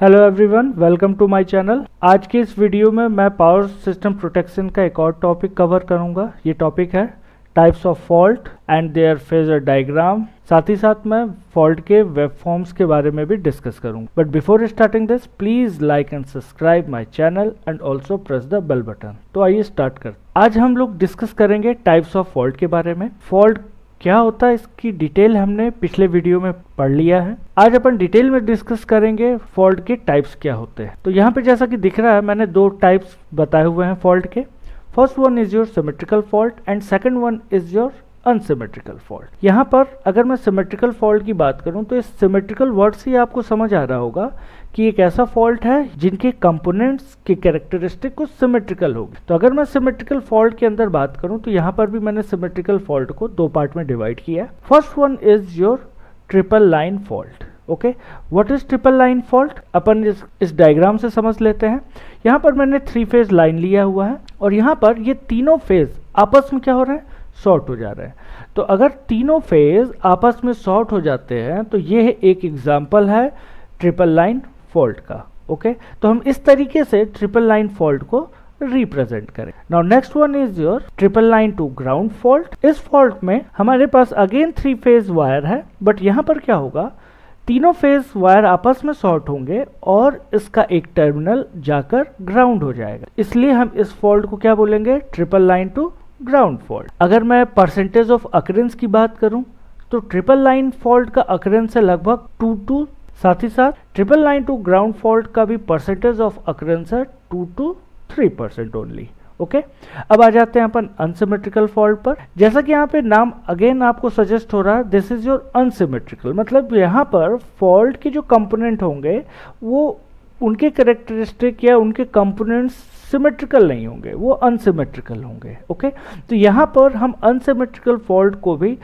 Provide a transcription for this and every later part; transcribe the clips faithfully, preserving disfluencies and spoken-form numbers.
Hello everyone, welcome to my channel. आज के इस वीडियो में मैं पावर सिस्टम प्रोटेक्शन का एक और टॉपिक कवर करूंगा। ये टॉपिक है types of fault and their phasor diagram. साथ ही साथ मैं फॉल्ट के वेब फॉर्म्स के बारे में भी डिस्कस करूंगा। But before starting this, please like and subscribe my channel and also press the bell button. तो आइए स्टार्ट करते हैं। आज हम लोग डिस्कस करेंगे टाइप्स ऑफ फॉल्ट के बारे में। फॉल्ट क्या होता है इसकी डिटेल हमने पिछले वीडियो में पढ़ लिया है। आज अपन डिटेल में डिस्कस करेंगे फॉल्ट के टाइप्स क्या होते हैं। तो यहाँ पे जैसा कि दिख रहा है, मैंने दो टाइप्स बताए हुए हैं फॉल्ट के। First one is your symmetrical fault and second one is your unsymmetrical fault. यहाँ पर अगर मैं सिमेट्रिकल फॉल्ट की बात करूँ तो इस सिमेट्रिकल वर्ड से आपको समझ आ रहा होगा कि एक ऐसा फॉल्ट है जिनके कंपोनेंट्स की कैरेक्टरिस्टिक कुछ सिमेट्रिकल होगी। तो अगर मैं सिमेट्रिकल फॉल्ट के अंदर बात करूं तो यहाँ पर भी मैंने सिमेट्रिकल फॉल्ट को दो पार्ट में डिवाइड किया है। First one is your triple line fault. Okay, what is triple line fault? अपन इस, इस डायग्राम से समझ लेते हैं। यहाँ पर मैंने थ्री फेज लाइन लिया हुआ है और यहाँ पर ये तीनों फेज आपस में क्या हो रहे हैं, शॉर्ट हो जा रहे हैं। तो अगर तीनों फेज आपस में शॉर्ट हो जाते हैं तो ये एक एग्जाम्पल है ट्रिपल लाइन फॉल्ट का। ओके, तो हम इस तरीके से ट्रिपल लाइन फॉल्ट को रिप्रेजेंट करें। Now next one is your triple line to ground fault. इस फॉल्ट में हमारे पास अगेन थ्री फेज वायर है, बट यहाँ पर क्या होगा, तीनों फेज वायर आपस में शॉर्ट होंगे और इसका एक टर्मिनल जाकर ग्राउंड हो जाएगा। इसलिए हम इस फॉल्ट को क्या बोलेंगे, triple line to ground fault. अगर मैं परसेंटेज ऑफ अकरेंस की बात करूं तो ट्रिपल लाइन फॉल्ट का अकरेंस है लगभग टू टू, साथ ही साथ triple line to ground fault का भी परसेंटेज ऑफ अकरेंस है two to three percent only. Okay, अब आ जाते हैं अपन अनसिमेट्रिकल फॉल्ट पर। जैसा कि यहाँ पे नाम अगेन आपको सजेस्ट हो रहा है, दिस इज योर अनसिमेट्रिकल। मतलब यहाँ पर फॉल्ट के जो कंपोनेंट होंगे वो उनके कैरेक्टरिस्टिक या उनके कंपोनेंट्स सिमेट्रिकल नहीं होंगे, वो अनसिमेट्रिकल होंगे। ओके, तो यहाँ पर हम अनसिमेट्रिकल फॉल्ट को भी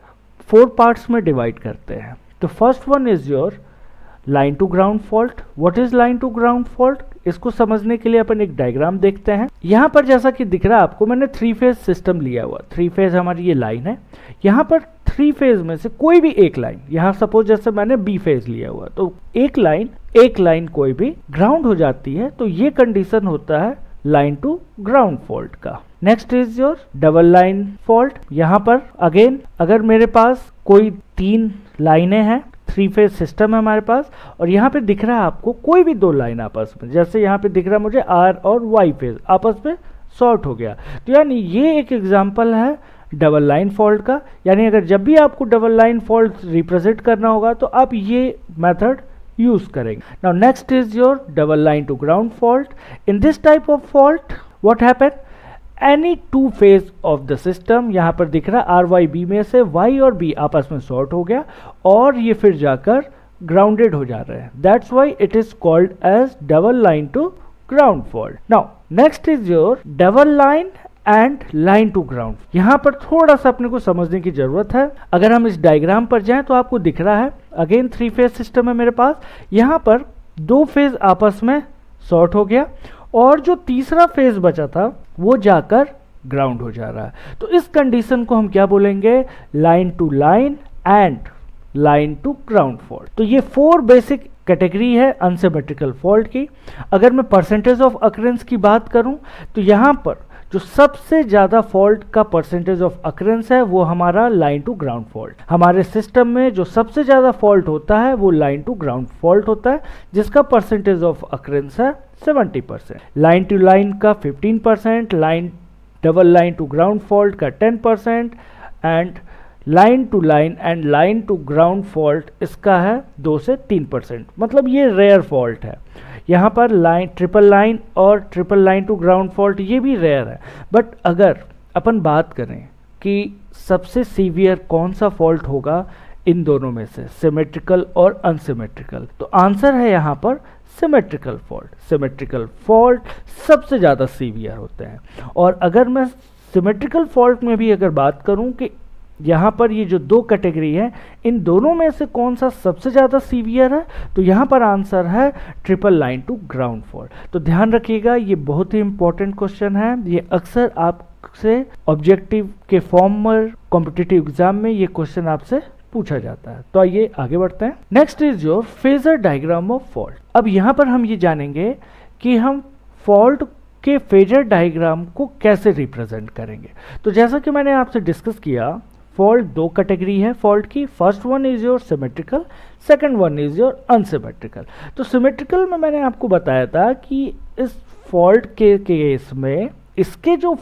फोर पार्ट्स में डिवाइड करते हैं। तो first one is your line to ground fault. What is line to ground fault? इसको समझने के लिए अपन एक डायग्राम देखते हैं। यहाँ पर जैसा कि दिख रहा है आपको, मैंने थ्री फेज सिस्टम लिया हुआ। थ्री फेज हमारी ये लाइन है। यहाँ पर थ्री फेज में से कोई भी एक लाइन, यहाँ सपोज जैसे मैंने बी फेज लिया हुआ, तो एक लाइन एक लाइन कोई भी ग्राउंड हो जाती है, तो ये कंडीशन होता है लाइन टू ग्राउंड फॉल्ट का। Next is your double line fault. यहाँ पर अगेन अगर मेरे पास कोई तीन लाइनें हैं, थ्री फेज सिस्टम है हमारे पास, और यहाँ पे दिख रहा है आपको कोई भी दो लाइन आपस में, जैसे यहाँ पे दिख रहा है मुझे आर और वाई फेज आपस में शॉर्ट हो गया, तो यानी ये एक एग्जांपल है डबल लाइन फॉल्ट का। यानी अगर जब भी आपको डबल लाइन फॉल्ट रिप्रेजेंट करना होगा तो आप ये मेथड यूज करेंगे। Now next is your double line to ground fault. In this type of fault what happen, any two phase of the system, यहाँ पर दिख रहा है आर वाई बी में से वाई और बी आपस में शॉर्ट हो गया और ये फिर जाकर ग्राउंडेड हो जा रहे हैं। That's why it is called as double line to ground fault. Now next is your double line and line to ground. यहाँ पर थोड़ा सा अपने को समझने की जरूरत है। अगर हम इस डायग्राम पर जाएं तो आपको दिख रहा है अगेन थ्री फेज सिस्टम है मेरे पास। यहाँ पर दो फेज आपस में शॉर्ट हो गया और जो तीसरा फेज बचा था वो जाकर ग्राउंड हो जा रहा है। तो इस कंडीशन को हम क्या बोलेंगे, line to line and line to ground fault. तो ये फोर बेसिक कैटेगरी है अनसिमेट्रिकल फॉल्ट की। अगर मैं परसेंटेज ऑफ अकरेंस की बात करूं तो यहाँ पर जो सबसे ज्यादा फॉल्ट का परसेंटेज ऑफ अकरेंस है वो हमारा लाइन टू ग्राउंड फॉल्ट। हमारे सिस्टम में जो सबसे ज्यादा फॉल्ट होता है वो लाइन टू ग्राउंड फॉल्ट होता है, जिसका परसेंटेज ऑफ अकरेंस है seventy percent. Line to line का fifteen percent, line double line to ground fault का ten percent and line to line and line to ground fault इसका है दो से तीन परसेंट। मतलब ये रेयर फॉल्ट है। यहाँ पर लाइन ट्रिपल लाइन और triple line to ground fault ये भी रेयर है। बट अगर अपन बात करें कि सबसे सीवियर कौन सा फॉल्ट होगा इन दोनों में से, सिमेट्रिकल और अनसिमेट्रिकल, तो आंसर है यहाँ पर सिमेट्रिकल फॉल्ट। सिमेट्रिकल फॉल्ट सबसे ज़्यादा सीवियर होते हैं। और अगर मैं सिमेट्रिकल फॉल्ट में भी अगर बात करूं कि यहाँ पर ये जो दो कैटेगरी है इन दोनों में से कौन सा सबसे ज़्यादा सीवियर है, तो यहाँ पर आंसर है triple line to ground fault. तो ध्यान रखिएगा, ये बहुत ही इंपॉर्टेंट क्वेश्चन है। ये अक्सर आपसे ऑब्जेक्टिव के फॉर्म में, कॉम्पिटिटिव एग्जाम में ये क्वेश्चन आपसे पूछा जाता है। तो आइए आगे बढ़ते हैं। Next is your phasor diagram of fault. अब यहाँ पर हम ये जानेंगे कि हम फॉल्ट के फेजर डायग्राम को कैसे रिप्रेजेंट करेंगे। तो जैसा कि मैंने आपसे डिस्कस किया, फॉल्ट दो कैटेगरी है फॉल्ट की। First one is your symmetrical, second one is your unsymmetrical. तो सिमेट्रिकल में मैंने आपको बताया था कि इस फॉल्ट के केस में इसके जो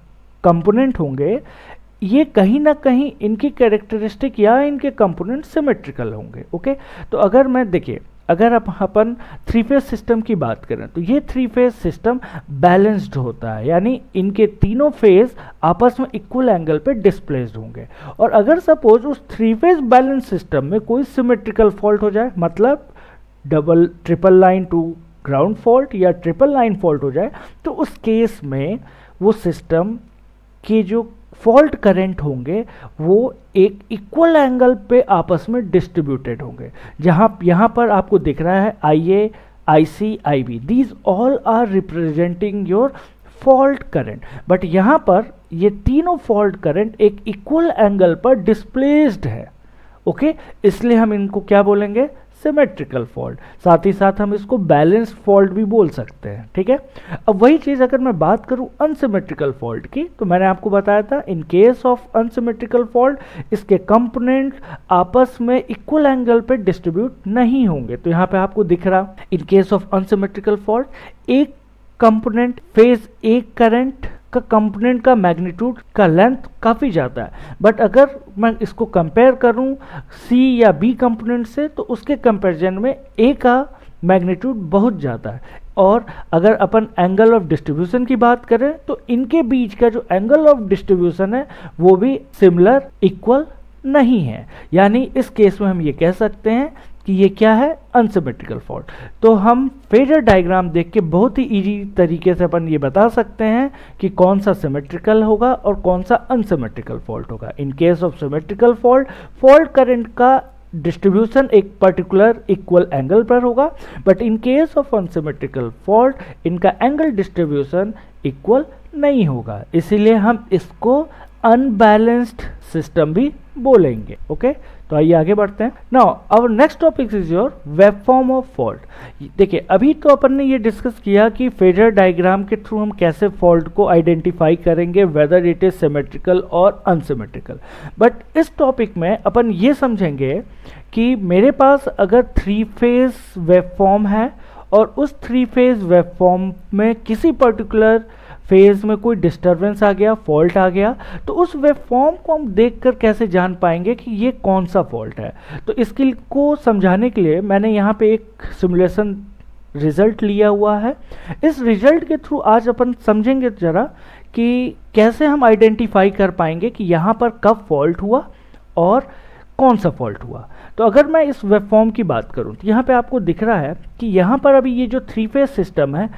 कंपोनेंट होंगे ये कहीं ना कहीं इनकी कैरेक्टरिस्टिक या इनके कंपोनेंट सिमेट्रिकल होंगे। ओके, तो अगर मैं देखिए, अगर आप अपन थ्री फेज सिस्टम की बात करें तो ये थ्री फेज सिस्टम बैलेंस्ड होता है, यानी इनके तीनों फेज आपस में इक्वल एंगल पे डिस्प्लेस्ड होंगे। और अगर सपोज उस थ्री फेज बैलेंस सिस्टम में कोई सिमेट्रिकल फॉल्ट हो जाए, मतलब double triple line to ground fault या ट्रिपल लाइन फॉल्ट हो जाए, तो उस केस में वो सिस्टम के जो फॉल्ट करंट होंगे वो एक इक्वल एंगल पे आपस में डिस्ट्रीब्यूटेड होंगे। जहां यहां पर आपको दिख रहा है I A, I C, I B, these all are representing your fault current. But यहां पर ये तीनों फॉल्ट करंट एक इक्वल एंगल पर डिस्प्लेस्ड है। ओके, इसलिए हम इनको क्या बोलेंगे, सिमेट्रिकल फॉल्ट। साथ ही साथ हम इसको बैलेंस्ड फॉल्ट भी बोल सकते हैं। ठीक है, अब वही चीज अगर मैं बात करूं अनसिमेट्रिकल फॉल्ट की, तो मैंने आपको बताया था in case of unsymmetrical fault इसके कंपोनेंट आपस में इक्वल एंगल पे डिस्ट्रीब्यूट नहीं होंगे। तो यहां पे आपको दिख रहा, in case of unsymmetrical fault एक कंपोनेंट फेज एक करंट का कंपोनेंट का मैग्नीट्यूड का लेंथ काफ़ी ज़्यादा है। बट अगर मैं इसको कंपेयर करूं सी या बी कंपोनेंट से, तो उसके कंपैरिजन में ए का मैग्नीट्यूड बहुत ज़्यादा है। और अगर अपन एंगल ऑफ डिस्ट्रीब्यूशन की बात करें तो इनके बीच का जो एंगल ऑफ डिस्ट्रीब्यूशन है वो भी सिमिलर इक्वल नहीं है। यानी इस केस में हम ये कह सकते हैं कि ये क्या है, अनसिमेट्रिकल फॉल्ट। तो हम फेजर डायग्राम देख के बहुत ही इजी तरीके से अपन ये बता सकते हैं कि कौन सा सिमेट्रिकल होगा और कौन सा अनसिमेट्रिकल फॉल्ट होगा। In case of symmetrical fault, fault current का डिस्ट्रीब्यूशन एक पर्टिकुलर इक्वल एंगल पर होगा, but in case of unsymmetrical fault इनका एंगल डिस्ट्रीब्यूशन इक्वल नहीं होगा। इसीलिए हम इसको अनबैलेंस्ड सिस्टम भी बोलेंगे। ओके, तो आइए आगे बढ़ते हैं। Now our next topic is your wave form of fault. देखिए, अभी तो अपन ने ये डिस्कस किया कि फेजर डायग्राम के थ्रू हम कैसे फॉल्ट को आइडेंटिफाई करेंगे, वेदर इट इज सिमेट्रिकल और अनसिमेट्रिकल। बट इस टॉपिक में अपन ये समझेंगे कि मेरे पास अगर थ्री फेज वेब फॉर्म है और उस थ्री फेज वेब फॉर्म में किसी पर्टिकुलर फेज में कोई डिस्टरबेंस आ गया, फॉल्ट आ गया, तो उस वेब फॉर्म को हम देखकर कैसे जान पाएंगे कि ये कौन सा फॉल्ट है। तो इसके को समझाने के लिए मैंने यहाँ पे एक सिमुलेशन रिजल्ट लिया हुआ है। इस रिजल्ट के थ्रू आज अपन समझेंगे जरा कि कैसे हम आइडेंटिफाई कर पाएंगे कि यहाँ पर कब फॉल्ट हुआ और कौन सा फॉल्ट हुआ। तो अगर मैं इस वेब फॉर्म की बात करूं तो यहाँ पे आपको दिख रहा है कि यहाँ पर अभी ये जो थ्री फेज सिस्टम है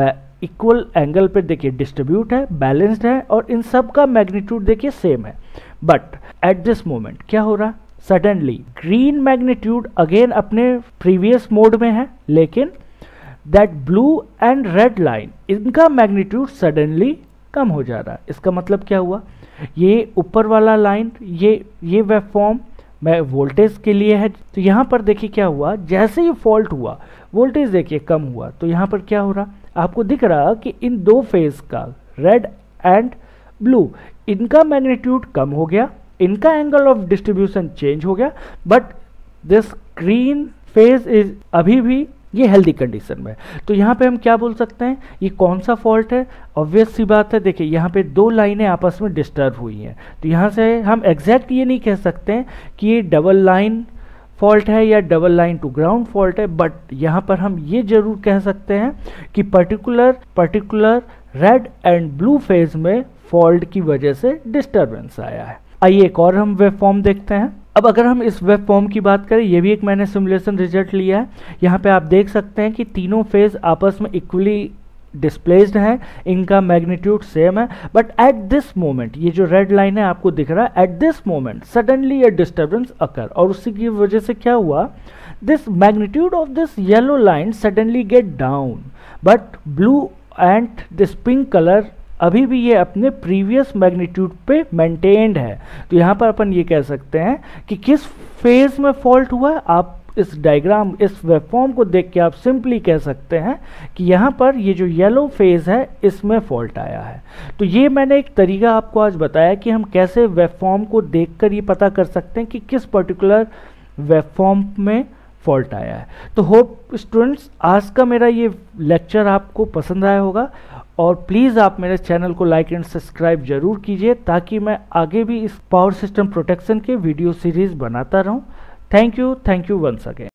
इक्वल एंगल पे देखिए डिस्ट्रीब्यूट है, बैलेंस्ड है और इन सब का मैग्नीट्यूड देखिए सेम है। बट एट दिस मोमेंट क्या हो रहा, सडनली ग्रीन मैग्नीट्यूड अगेन अपने प्रीवियस मोड में है, लेकिन that blue and red line इनका मैग्नीट्यूड सडनली कम हो जा रहा है। इसका मतलब क्या हुआ, ये ऊपर वाला लाइन ये ये वेब फॉर्म मैं वोल्टेज के लिए है, तो यहाँ पर देखिए क्या हुआ, जैसे ही फॉल्ट हुआ वोल्टेज देखिए कम हुआ। तो यहाँ पर क्या हो रहा, आपको दिख रहा कि इन दो फेज का रेड एंड ब्लू इनका मैग्नीट्यूड कम हो गया, इनका एंगल ऑफ डिस्ट्रीब्यूशन चेंज हो गया, but this green phase is अभी भी ये हेल्दी कंडीशन में। तो यहाँ पे हम क्या बोल सकते हैं, ये कौन सा फॉल्ट है। ऑब्वियस सी बात है, देखिए यहाँ पे दो लाइनें आपस में डिस्टर्ब हुई हैं, तो यहाँ से हम एग्जैक्ट ये नहीं कह सकते हैं कि ये डबल लाइन फॉल्ट है या double line to ground fault है, बट यहाँ पर हम ये जरूर कह सकते हैं कि particular particular red and blue phase में फॉल्ट की वजह से डिस्टर्बेंस आया है। आइए एक और हम वेब फॉर्म देखते हैं। अब अगर हम इस वेब फॉर्म की बात करें, ये भी एक मैंने सिमुलेशन रिजल्ट लिया है। यहाँ पे आप देख सकते हैं कि तीनों फेज आपस में इक्वली डिस्प्लेस्ड है, इनका मैग्नीट्यूड सेम है, बट एट दिस मोमेंट ये जो रेड लाइन है आपको दिख रहा है, एट दिस मोमेंट सडनली ये डिस्टर्बेंस अकर, और उसी की वजह से क्या हुआ, this magnitude of this yellow line suddenly get down, but blue and this pink colour अभी भी ये अपने प्रीवियस मैग्नीट्यूड पे मेंटेन्ड है। तो यहाँ पर अपन ये कह सकते हैं कि किस फेज में फॉल्ट हुआ है। आप इस डायग्राम, इस वेवफॉर्म को देख के आप सिंपली कह सकते हैं कि यहाँ पर ये जो येलो फेज है इसमें फॉल्ट आया है। तो ये मैंने एक तरीका आपको आज बताया कि हम कैसे वेवफॉर्म को देखकर ये पता कर सकते हैं कि किस पर्टिकुलर वेवफॉर्म में फॉल्ट आया है। तो होप स्टूडेंट्स आज का मेरा ये लेक्चर आपको पसंद आया होगा, और प्लीज़ आप मेरे चैनल को लाइक एंड सब्सक्राइब जरूर कीजिए ताकि मैं आगे भी इस पावर सिस्टम प्रोटेक्शन के वीडियो सीरीज़ बनाता रहूं। Thank you thank you once again.